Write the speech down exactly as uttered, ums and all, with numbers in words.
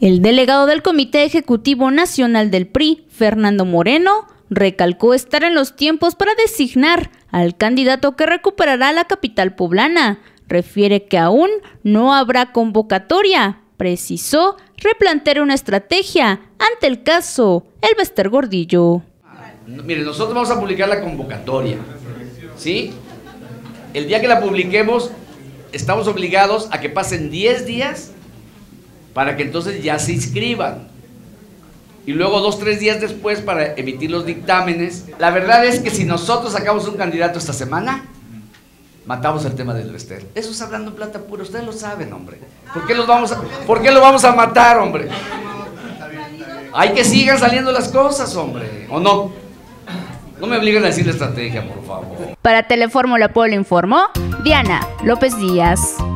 El delegado del Comité Ejecutivo Nacional del P R I, Fernando Moreno, recalcó estar en los tiempos para designar al candidato que recuperará la capital poblana. Refiere que aún no habrá convocatoria. Precisó replantear una estrategia ante el caso Elbester Gordillo. Miren, nosotros vamos a publicar la convocatoria, ¿sí? El día que la publiquemos, estamos obligados a que pasen diez días para que entonces ya se inscriban. Y luego dos, tres días después para emitir los dictámenes. La verdad es que si nosotros sacamos un candidato esta semana, matamos el tema del Elbester. Eso es hablando plata pura, ustedes lo saben, hombre. ¿Por qué los vamos a, ¿por qué lo vamos a matar, hombre? Hay que sigan saliendo las cosas, hombre, ¿o no? No me obliguen a decir la estrategia, por favor. Para Telefórmula Puebla informó Diana López Díaz.